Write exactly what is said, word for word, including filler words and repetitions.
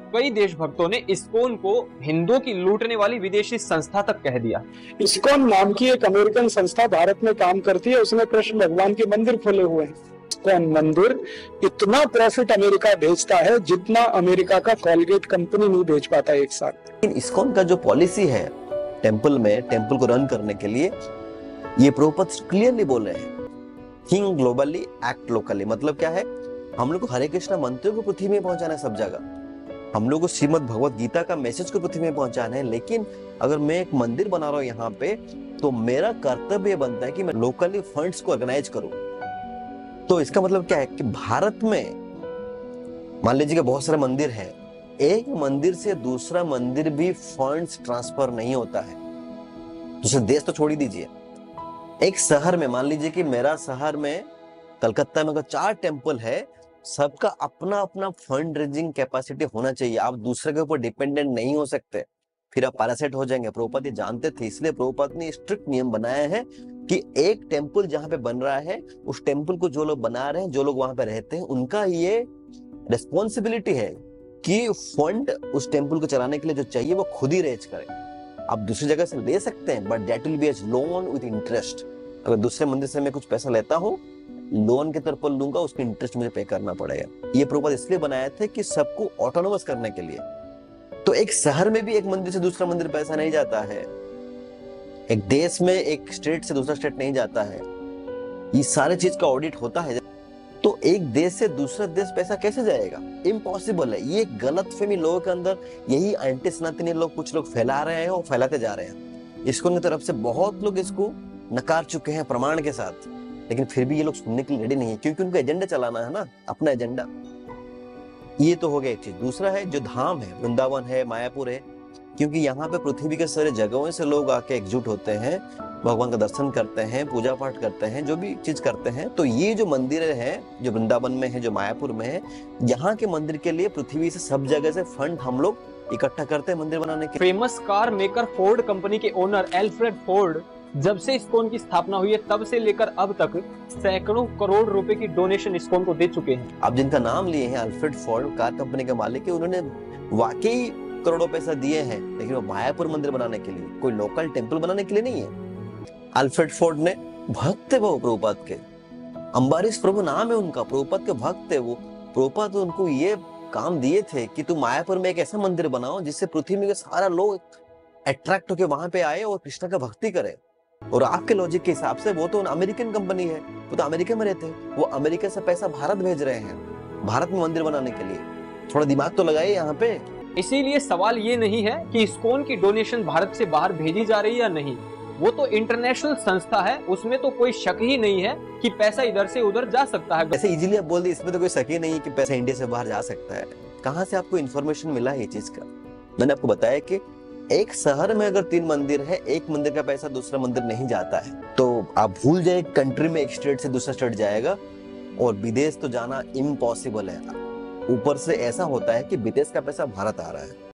कई देशभक्तों ने इस्कॉन को हिंदुओं की लूटने वाली विदेशी संस्था तक कह दिया। इस्कॉन नाम की एक अमेरिकन संस्था भारत में काम करती है, उसने कृष्ण भगवान के मंदिर खोले हुए हैं। इस्कॉन मंदिर इतना प्रॉफिट अमेरिका भेजता है जितना अमेरिका का कॉलगेट कंपनी नहीं भेज पाता एक साथ। इस्कॉन का जो पॉलिसी है टेंपल में, टेंपल को रन करने के लिए, ये प्रभुपाद क्लियरली बोल रहे हैं, थिंक ग्लोबली एक्ट लोकली। मतलब क्या है, हम लोग को हरे कृष्णा मंत्र को पृथ्वी में पहुंचाना है सब जगह, हम लोग को श्रीमद् भगवत गीता का मैसेज को पृथ्वी में पहुंचाना है। लेकिन अगर मैं एक मंदिर बना रहा हूँ यहाँ पे, तो मेरा कर्तव्य बनता है कि मैं लोकली फंड्स को ऑर्गेनाइज करूं। तो इसका मतलब क्या है कि भारत में मान लीजिए कि बहुत सारे मंदिर हैं, एक मंदिर से दूसरा मंदिर भी फंड्स ट्रांसफर नहीं होता है। दूसरे देश तो छोड़ ही दीजिए, एक शहर में मान लीजिए कि मेरा शहर में कलकत्ता में अगर चार टेंपल है, सबका अपना अपना फंड रेजिंग कैपेसिटी होना चाहिए। आप दूसरे के ऊपर डिपेंडेंट नहीं हो सकते, फिर आप पैरासाइट हो जाएंगे। प्रभुपाद ये जानते थे, इसलिए प्रभुपाद ने स्ट्रिक्ट नियम बनाया है कि एक टेंपल जहां पे बन रहा है, उस टेंपल को जो लोग बना रहे हैं, जो लोग वहां पे रहते हैं, उनका ये रिस्पॉन्सिबिलिटी है कि फंड उस टेंपल को चलाने के लिए जो चाहिए वो खुद ही रेज करें। आप दूसरी जगह से ले सकते हैं, but that will be as loan with interest. अगर दूसरे मंदिर से मैं कुछ पैसा लेता हूँ, लोन के तौर पर लूंगा, उसकी इंटरेस्ट मुझे पे करना पड़ेगा। ये प्रभुपाद इसलिए बनाए थे कि सबको ऑटोनोमस करने के लिए। तो एक शहर में भी एक मंदिर से दूसरा मंदिर पैसा नहीं जाता है, एक देश में एक स्टेट से दूसरा स्टेट नहीं जाता है, ये सारे चीज का ऑडिट होता है। तो एक देश से दूसरा देश पैसा कैसे जाएगा? इम्पॉसिबल है। ये गलतफहमी लोगों के अंदर, यही एंटी सनातनी लोग कुछ लोग फैला रहे हैं और फैलाते जा रहे हैं। इस्कॉन की तरफ से बहुत लोग इसको नकार चुके हैं प्रमाण के साथ, लेकिन फिर भी ये लोग सुनने के लिए रेडी नहीं है, क्योंकि उनका एजेंडा चलाना है ना, अपना एजेंडा। ये तो हो गया एक चीज। दूसरा है जो धाम है, वृंदावन है, मायापुर है, क्योंकि यहाँ पे पृथ्वी के सारे जगहों से लोग आके एकजुट होते हैं, भगवान का दर्शन करते हैं, पूजा पाठ करते हैं, जो भी चीज करते हैं। तो ये जो मंदिर है, जो वृंदावन में है, जो मायापुर में है, यहाँ के मंदिर के लिए पृथ्वी से सब जगह से फंड हम लोग इकट्ठा करते हैं मंदिर बनाने के। Famous car maker Ford company के ओनर एल्फ्रेड फोर्ड जब से इस्कॉन की स्थापना हुई है, तब से लेकर अब तक सैकड़ों करोड़ रुपए की डोनेशन इस्कॉन को दे चुके हैं। अब जिनका नाम लिए हैं, अल्फ्रेड फोर्ड कार कंपनी के मालिक है, उन्होंने वाकई करोड़ों पैसा दिए हैं, लेकिन वो मायापुर मंदिर बनाने के लिए, कोई लोकल टेंपल बनाने के लिए नहीं है। अल्फ्रेड फोर्ड ने भक्त है वो प्रभुपाद के, अम्बारीश प्रभु नाम है उनका, प्रभुपाद के भक्त है वो। प्रभुपाद उनको ये काम दिए थे कि तुम मायापुर में एक ऐसा मंदिर बनाओ जिससे पृथ्वी में सारा लोग अट्रैक्ट होकर वहां पे आए और कृष्ण का भक्ति करे। और आपके लॉजिक के हिसाब से वो तो अमेरिकन कंपनी है, वो तो अमेरिका में रहते हैं, वो अमेरिका से पैसा भारत भेज रहे हैं भारत में मंदिर बनाने के लिए। थोड़ा दिमाग तो लगाइए यहाँ पे। इसीलिए सवाल ये नहीं है कि इस्कॉन की डोनेशन भारत से बाहर भेजी जा रही है या नहीं, वो तो इंटरनेशनल संस्था है, उसमें तो कोई शक ही नहीं है कि पैसा इधर से उधर जा सकता है। ऐसे इजीली आप बोल दी, इसमें तो कोई शक ही नहीं है कि पैसा इंडिया से बाहर जा सकता है। कहाँ से आपको इन्फॉर्मेशन मिला है ये चीज का? मैंने आपको बताया कि एक शहर में अगर तीन मंदिर है, एक मंदिर का पैसा दूसरा मंदिर नहीं जाता है, तो आप भूल जाए कंट्री में एक स्टेट से दूसरा स्टेट जाएगा, और विदेश तो जाना इम्पॉसिबल है। ऊपर से ऐसा होता है कि विदेश का पैसा भारत आ रहा है।